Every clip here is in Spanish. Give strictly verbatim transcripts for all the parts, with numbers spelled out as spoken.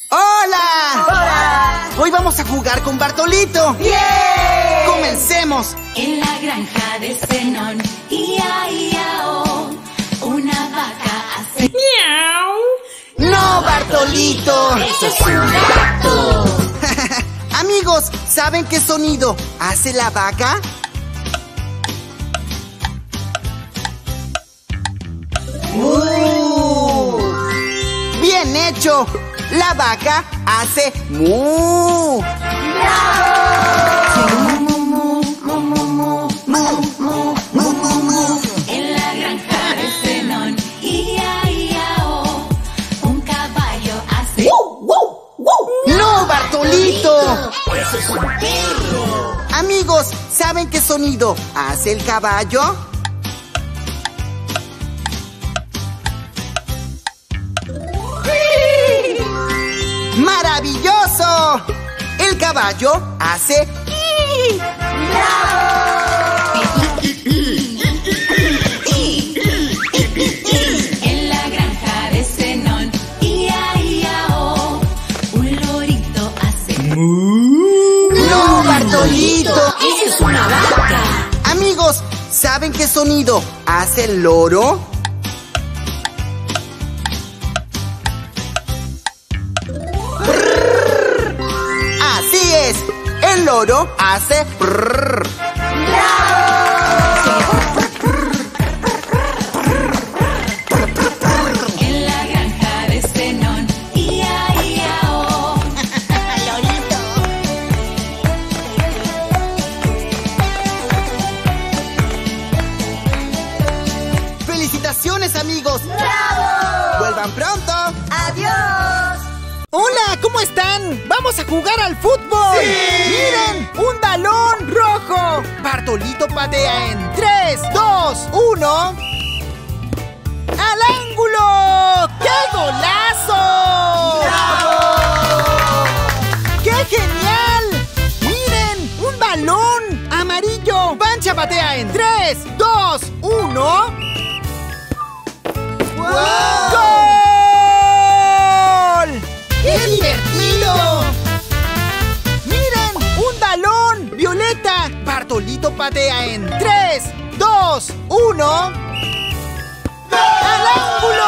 ¡Hola! ¡Hola! Hoy vamos a jugar con Bartolito. ¡Bien! ¡Comencemos! En la granja de Zenón, ia, ia, oh, una vaca hace miau. ¡No, Bartolito! ¡Eso es un gato! Amigos, ¿saben qué sonido hace la vaca? ¡Uh! ¡Bien hecho! La vaca hace ¡mu! En la granja de Zenón, ia, ia, oh, un caballo hace ¡No, Bartolito! ¡Eso es un perro! Amigos, ¿saben qué sonido hace el caballo? ¡Maravilloso! El caballo hace En la granja de Zenón, ia, ia, oh, un lorito hace ¡No, Bartolito! ¡Eso es una vaca! Amigos, ¿saben qué sonido hace el loro? Brrr. Así es, el loro hace brrr. En la granja de Zenón, ia, ia, oh, ¡Felicitaciones, amigos! ¡Bravo! ¡Vuelvan pronto! ¡Adiós! ¡Hola! ¿Cómo están? ¡Vamos a jugar al fútbol! ¡Sí! ¡Miren! ¡Un balón rojo! Bartolito patea en tres, dos, uno. ¡Al ángulo! ¡Qué golazo! ¡Bravo! ¡Qué genial! ¡Miren! ¡Un balón amarillo! Pancha patea en tres, dos, uno. ¡Wow! ¡Gol! ¡Qué divertido! ¡Miren! ¡Un balón! ¡Violeta! Bartolito patea en tres, dos, uno. ¡Al ángulo!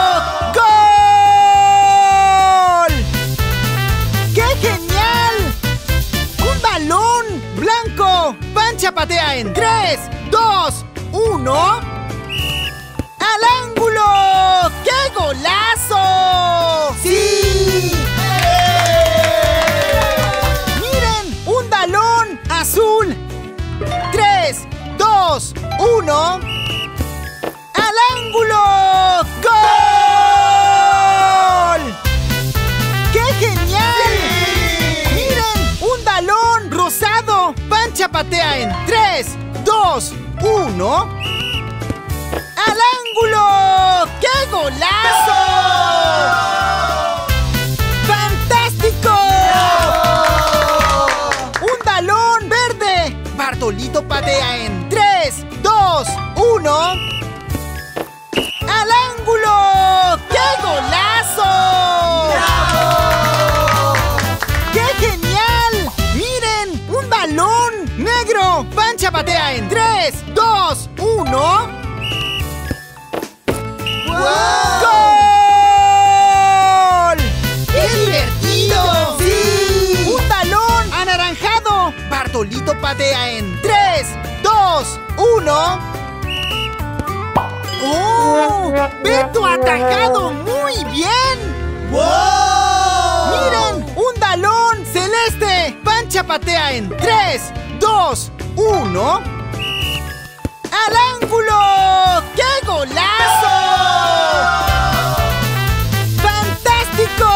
¡Gol! ¡Qué genial! ¡Un balón blanco! Pancha patea en tres, dos, uno. ¡Al ángulo! ¡Qué golazo! ¡Sí! ¡Miren! ¡Un balón azul! tres, dos, uno. ¡Al ángulo! ¡Gol! ¡Qué genial! ¡Miren! ¡Un balón rosado! Pancha patea en tres, dos, uno. ¡Al ángulo! ¡Qué golazo! ¡Fantástico! ¡Un balón verde! Bartolito patea en tres, dos, uno. ¡Al ángulo! ¡Qué golazo! ¡Qué genial! ¡Miren! ¡Un balón negro! Pancha patea en tres, dos, uno. ¡Gol! ¡Qué divertido! ¡Sí! ¡Un balón anaranjado! Bartolito patea en tres, dos, uno. ¡Oh! ¡Beto ha atajado muy bien! ¡Wow! ¡Miren! ¡Un balón celeste! Pancha patea en tres, dos, uno. ¡Al ángulo! ¡Qué golazo! ¡Fantástico!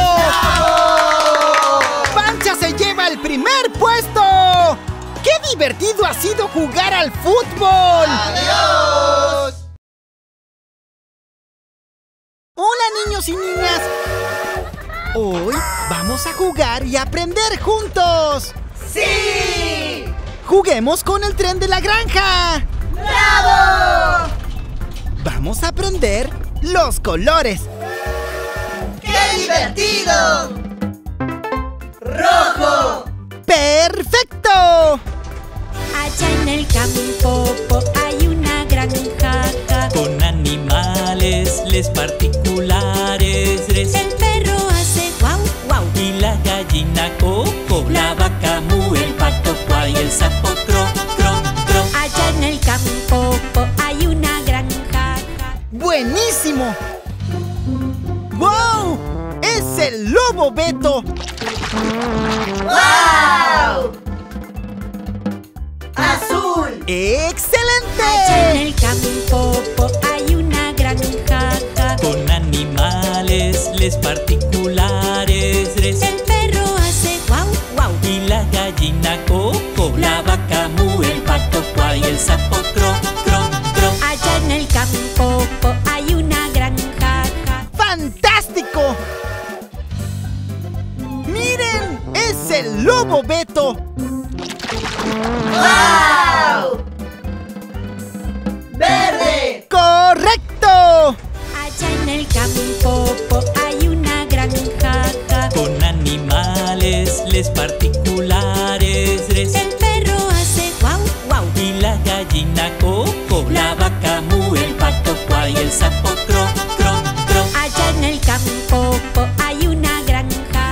¡Pancha se lleva el primer puesto! ¡Qué divertido ha sido jugar al fútbol! ¡Adiós! ¡Hola, niños y niñas! Hoy vamos a jugar y aprender juntos. ¡Sí! ¡Juguemos con el tren de la granja! ¡Bravo! Vamos a aprender los colores. ¡Qué divertido! el lobo Beto. ¡Wow! ¡Azul! ¡Excelente! Allá en el campo po, hay una granja con animales les particulares. Res. El perro hace guau, guau. Y la gallina coco, la vaca mu, el pato cuá y el sapo cro, cro, cro. Allá en el campo po, hay una granja. ¡Fantástico! ¡Miren! ¡Es el lobo Beto! ¡Wow! ¡Verde! ¡Correcto! Allá en el campo po, hay una granja con animales les particulares. Res. El perro hace guau, guau. Y la gallina coco, la vaca mu, el pato cuá y el sapo cro, cro, cro. Allá en el campo po, hay una granja.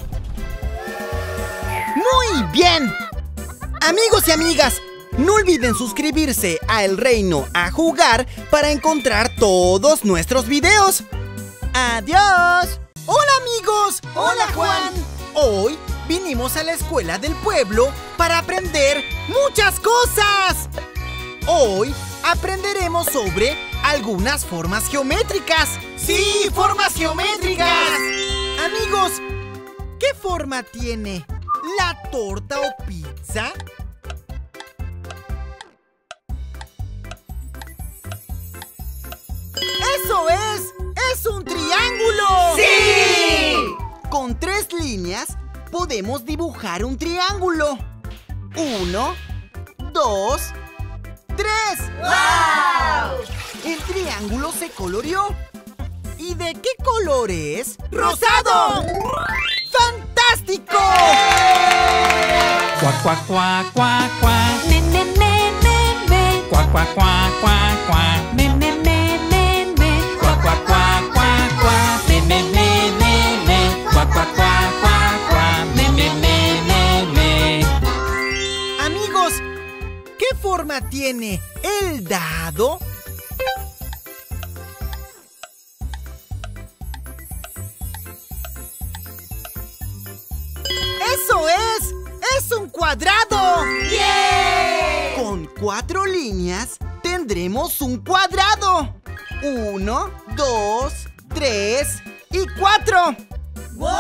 ¡Muy bien! Amigos y amigas, no olviden suscribirse a El Reino a Jugar para encontrar todos nuestros videos. ¡Adiós! ¡Hola amigos! ¡Hola Juan! Hoy vinimos a la escuela del pueblo para aprender muchas cosas. Hoy aprenderemos sobre algunas formas geométricas. ¡Sí, formas geométricas! Amigos, ¿qué forma tiene la torta o pizza? ¡Eso es! ¡Es un triángulo! ¡Sí! Con tres líneas podemos dibujar un triángulo. Uno, dos, tres. ¡Wow! El triángulo se coloreó. ¿Y de qué color es? ¡Rosado! ¡Fantástico! Cuá, cuá, cuá, cuá, cuá. Me, me, me, me, me. Cuá, cuá, cuá, cuá, cuá. Me, me, me, me, me. Cuá, cuá, cuá, cuá, cuá. Me, me, me, me, me. Cuá, cuá, cuá, cuá, cuá. Me, me, me, me, me. Amigos, ¿qué forma tiene el dado? ¡Eso es! ¡Es un cuadrado! ¡Yeah! Con cuatro líneas tendremos un cuadrado. Uno, dos, tres y cuatro. ¡Wow!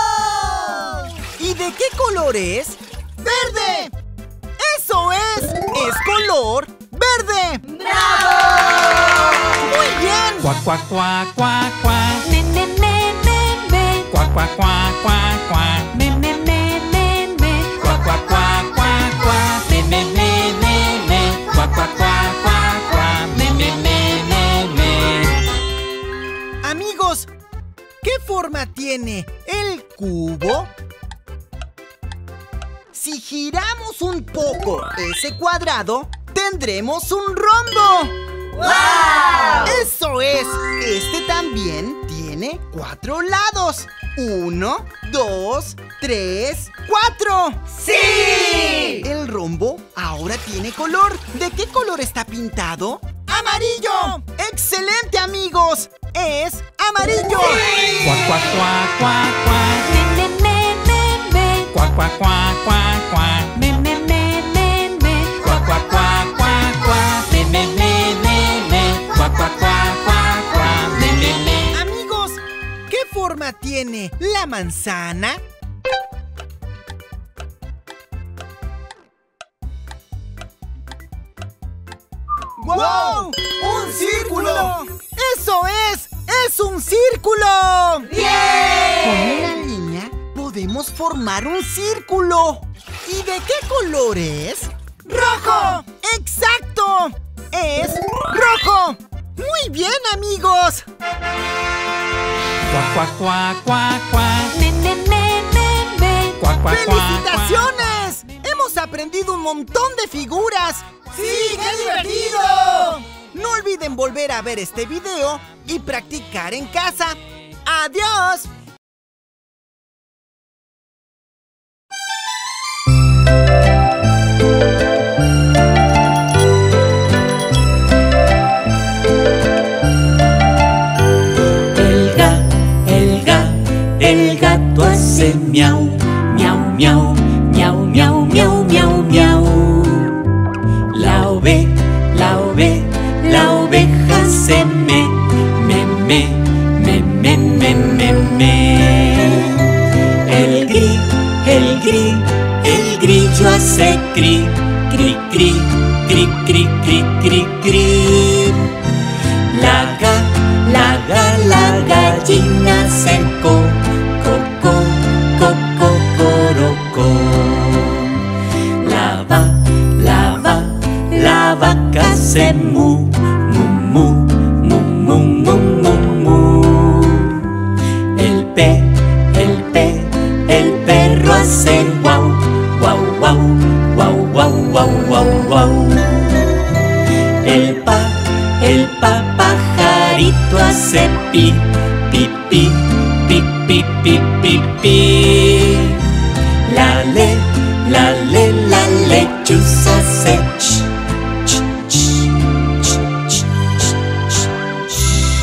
¿Y de qué color es? ¡Verde! ¡Eso es! ¡Es color verde! ¡Bravo! ¡Muy bien! Cuá, cuá, cuá, cuá, cuá. Me, me, me, me, me. Cuá, cuá, cuá, cuá, cuá. Me, me, me, me, me. Cuá, cuá, cuá, cuá, cuá. Me, me, me, me, me. Cuá, cuá, cuá, cuá, cuá. Me, me, me, me, me. Amigos, ¿qué forma tiene el cubo? Si giramos un poco ese cuadrado, tendremos un rombo. ¡Wow! ¡Eso es! Este también tiene cuatro lados. Uno, dos, tres, cuatro. ¡Sí! El rombo ahora tiene color. ¿De qué color está pintado? ¡Amarillo! ¡Excelente, amigos! ¡Es amarillo! Cuá, cuá, cuá, cuá, cuá. Me, me, me, me, me. Cuá, cuá, cuá, cuá, cuá. Me, me, me, me, me. Cuá, cuá, cuá, cuá, cuá. Me, me, me, me, me. Cuá, cuá, cuá, cuá, cuá. Me, me, me. Amigos, ¿qué forma tiene la manzana? ¡Wow! ¡Un círculo! ¡Eso es! ¡Es un círculo! Con ¡Bien! una línea podemos formar un círculo. ¿Y de qué color es? ¡Rojo! ¡Exacto! ¡Es rojo! ¡Muy bien, amigos! Cuá, cuá, cuá, cuá, cuá. Me, me, me, me, me. Cuá, cuá, cuá, cuá. ¡Felicitaciones! Hemos aprendido un montón de figuras. ¡Sí, qué divertido! No olviden volver a ver este video y practicar en casa. ¡Adiós! El ga, el ga, el gato hace miau, miau, miau, miau, miau, miau, miau, miau. La ove, la ove, la oveja se me, me, me, me, me, me, me, me. El gri, el gri, el grillo hace cri, cri, cri, cri, cri, cri, cri, cri. La ga, la ga, la gallina se co, co, co, co, co, coroco. La va, la va, la vaca se mu, mu, mu, mu, mu, mu, mu, mu. El pe, el pe, el perro hace guau, guau, guau, guau, guau, guau, guau, guau. El pa, el pa, pajarito hace pi, pi, pi, pi, pi, pi, pi, pi. La le, la le, la lechuza hace ch, ch, ch, ch, ch, ch, ch.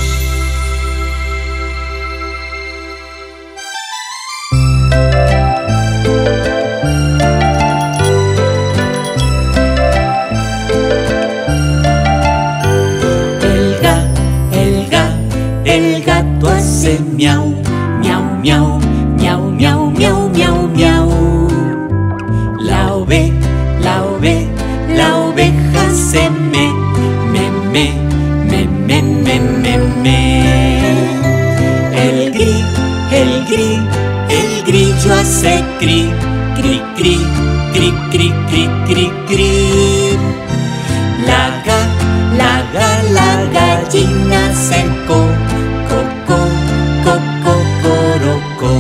El ga, el ga, el gato hace miau, miau, miau, miau, miau, miau, miau, miau. La ove, la ove, la oveja se me, me, me, me, me, me, me, me. El gri, el gri, el grillo hace cri, cri, cri, cri, cri, cri, cri, cri. La ga, la ga, la gallina se co, co, co, co, co, coroco.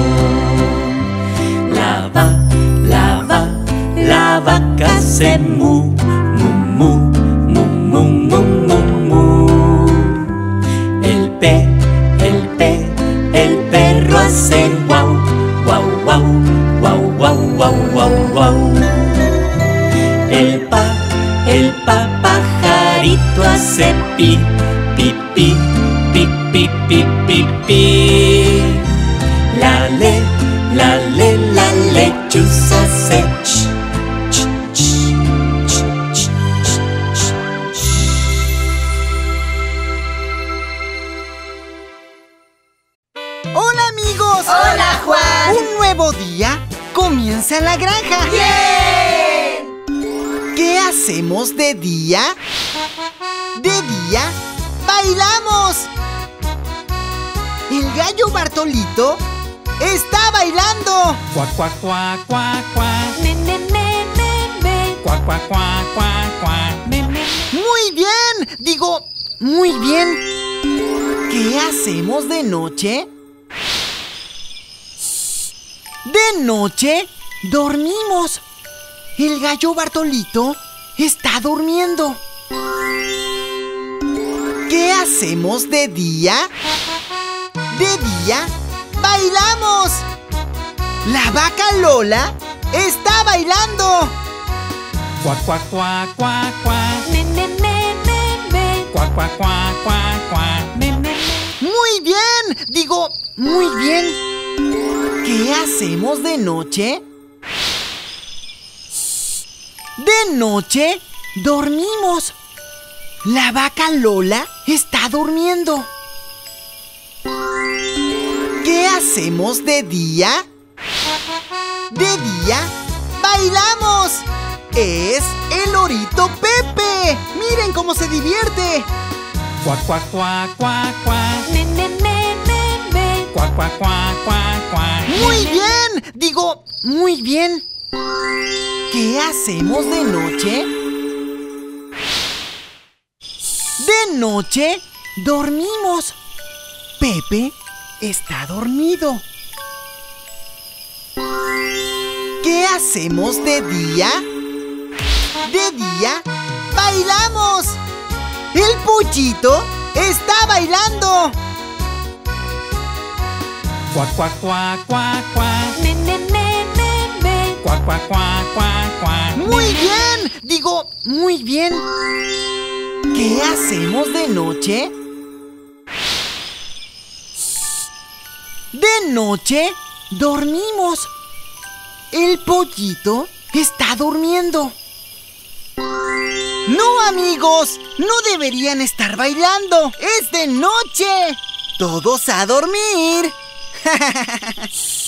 La va, la va, la vaca se mu, mu, mu, mu, mu, mu, mu, mu. El pe, el pe, el perro hace guau, guau, guau, guau, guau, guau, guau, guau. El pa, el pa, pajarito hace pi, pi, pi, pi, pi, pi, pi, pi. La le, la le, la lechuza hace ch, ch, ch, ch, ch, ch, ch. ¡Hola, amigos! ¡Hola, Juan! Un nuevo día comienza en la granja. ¡Bien! ¿Qué hacemos de día? De día, bailamos. El gallo Bartolito está bailando. Cuac, cuac, cuac, cuac, cuac. Me, me, me, me, me. Cuac, cuac, cuac, cuac, cuac. Me, me, Muy bien, digo, muy bien. ¿Qué hacemos de noche? De noche, dormimos. El gallo Bartolito está durmiendo. ¿Qué hacemos de día? De día, bailamos. La vaca Lola está bailando. Cuac, cuac, cuac, cuac, cuac. me, me, me, me, me. Cuac, cuac, cuac, cuac, cuac. Me, me, me. Muy bien, digo, muy bien. ¿Qué hacemos de noche? De noche, dormimos. La vaca Lola está durmiendo. ¿Qué hacemos de día? De día, bailamos. Es el lorito Pepe. Miren cómo se divierte. Cuac, cuac, cuac, cuac, cuac. Me, me, me, me, me. Cuac, cuac, cuac, cuac, cuac. Muy bien, digo, muy bien. ¿Qué hacemos de noche? De noche, dormimos. Pepe está dormido. ¿Qué hacemos de día? De día, bailamos. El Pollito está bailando. Cuac, cuac, cuac, cuac, cuac. Me, me, me, me, me. Cuac, cuac, cuac, cuac, cuac. Muy bien, digo, muy bien. ¿Qué hacemos de noche? De de noche dormimos. El pollito está durmiendo. No, amigos, no deberían estar bailando. ¡Es de noche! ¡Todos a dormir!